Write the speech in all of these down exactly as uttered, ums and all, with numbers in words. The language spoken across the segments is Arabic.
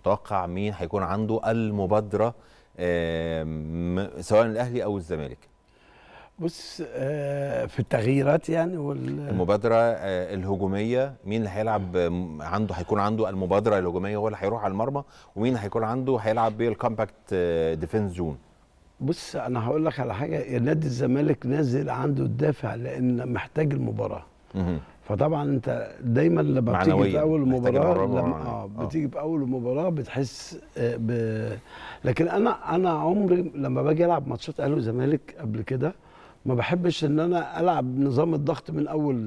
تتوقع مين هيكون عنده المبادره سواء الاهلي او الزمالك؟ بص في التغييرات يعني وال... المبادره الهجوميه، مين اللي هيلعب عنده هيكون عنده المبادره الهجوميه هو اللي هيروح على المرمى، ومين هيكون عنده هيلعب بالكومباكت ديفنس زون؟ بص انا هقول لك على حاجه، نادي الزمالك نازل عنده الدافع لان محتاج المباراه. فطبعا انت دايما لما بتيجي في اول المباراه لما اه بتيجي في اول المباراه بتحس ب... لكن انا انا عمري لما باجي العب ماتشات اهلي وزمالك قبل كده ما بحبش ان انا العب نظام الضغط من اول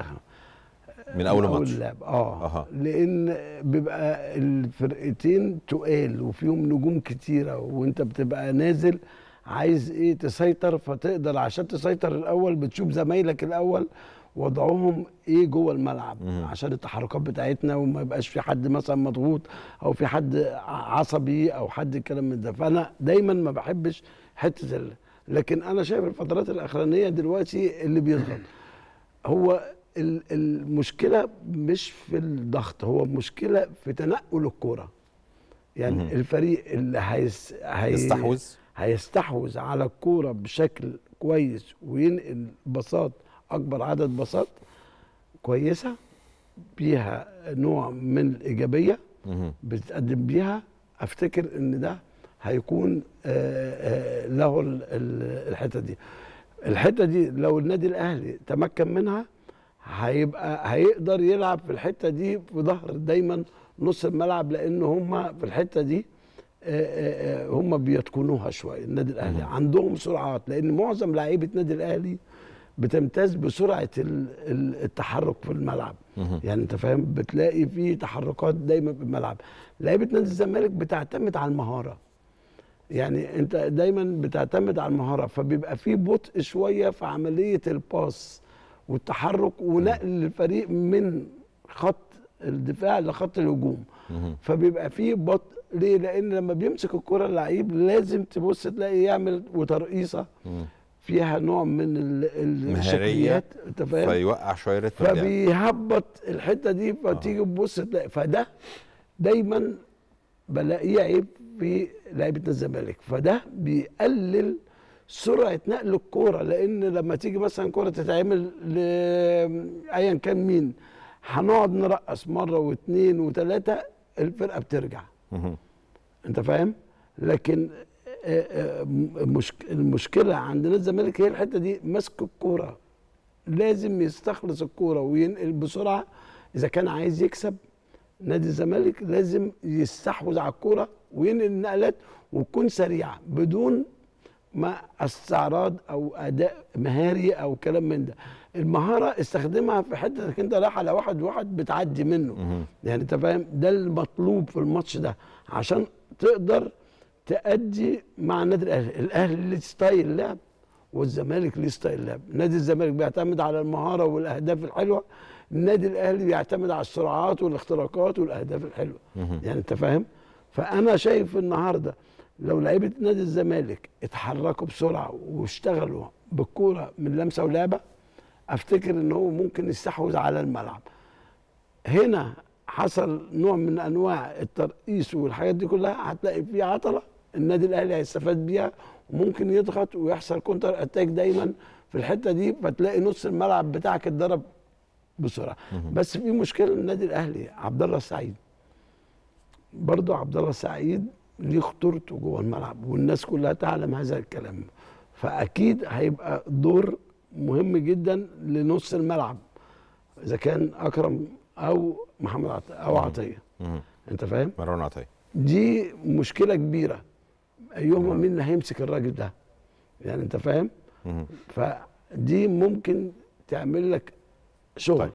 من اول ماتش اللعب اه أه. لان بيبقى الفرقتين تقال وفيهم نجوم كتيره، وانت بتبقى نازل عايز ايه تسيطر، فتقدر عشان تسيطر الاول بتشوف زمايلك الاول وضعهم ايه جوه الملعب مم. عشان التحركات بتاعتنا وما يبقاش في حد مثلا مضغوط او في حد عصبي او حد الكلام من ده. فانا دايما ما بحبش حته ال... لكن انا شايف الفترات الاخرانيه دلوقتي اللي بيضغط هو المشكله مش في الضغط، هو المشكله في تنقل الكوره. يعني مم. الفريق اللي هيس... هي... يستحوذ هيستحوذ على الكوره بشكل كويس وينقل باصات اكبر عدد باصات كويسه فيها نوع من الايجابيه بتقدم بيها، افتكر ان ده هيكون آآ آآ له الحته دي. الحته دي لو النادي الاهلي تمكن منها هيبقى هيقدر يلعب في الحته دي في ظهر دايما نص الملعب، لان هم في الحته دي آآ آآ هم بيتقنوها شويه. النادي الاهلي عندهم سرعات، لان معظم لعيبه النادي الاهلي بتمتاز بسرعه التحرك في الملعب. يعني انت فاهم، بتلاقي في تحركات دايما في الملعب. لعيبه نادي الزمالك بتعتمد على المهاره، يعني انت دايما بتعتمد على المهاره، فبيبقى في بطء شويه في عمليه الباس والتحرك ونقل الفريق من خط الدفاع لخط الهجوم. فبيبقى في بطء. ليه؟ لان لما بيمسك الكره اللعيب لازم تبص تلاقي يعمل وترقيصه فيها نوع من الشكليات، انت فاهم، فيوقع شويه رتم، فبيهبط الحته دي، فتيجي تبص تلاقي. فده دايما بلاقيه عيب في لعيبه الزمالك، فده بيقلل سرعه نقل الكوره. لان لما تيجي مثلا كوره تتعمل لايا كان مين، هنقعد نرقص مره واثنين وثلاثه الفرقه بترجع. انت فاهم. لكن المشكله عند نادي الزمالك هي الحته دي، مسك الكوره لازم يستخلص الكوره وينقل بسرعه. اذا كان عايز يكسب نادي الزمالك لازم يستحوذ على الكوره وينقل النقلات وتكون سريعه بدون ما استعراض او اداء مهاري او كلام من ده. المهاره استخدمها في حته انك انت رايح على واحد واحد بتعدي منه. يعني انت فاهم، ده المطلوب في الماتش ده عشان تقدر تأدي مع النادي الاهلي. الاهلي ليه ستايل لعب والزمالك ليه ستايل لعب. نادي الزمالك بيعتمد على المهاره والاهداف الحلوه، النادي الاهلي بيعتمد على السرعات والاختراقات والاهداف الحلوه. يعني انت فاهم. فانا شايف النهارده لو لعيبه نادي الزمالك اتحركوا بسرعه واشتغلوا بالكوره من لمسه ولعبه، افتكر ان هو ممكن يستحوذ على الملعب. هنا حصل نوع من انواع الترقيص والحاجات دي كلها، هتلاقي في عطله النادي الاهلي هيستفاد بيها وممكن يضغط ويحصل كونتر اتاك دايما في الحته دي، فتلاقي نص الملعب بتاعك اتضرب بسرعه. بس في مشكله النادي الاهلي، عبد الله السعيد برضه، عبد الله السعيد ليه خطورته جوه الملعب والناس كلها تعلم هذا الكلام، فاكيد هيبقى دور مهم جدا لنص الملعب اذا كان اكرم او محمد عطيه او عطيه. انت فاهم؟ مروان عطيه. دي مشكله كبيره، ايهما مين اللي هيمسك الراجل ده؟ يعني انت فاهم؟ فدي ممكن تعمل لك شغل. طيب.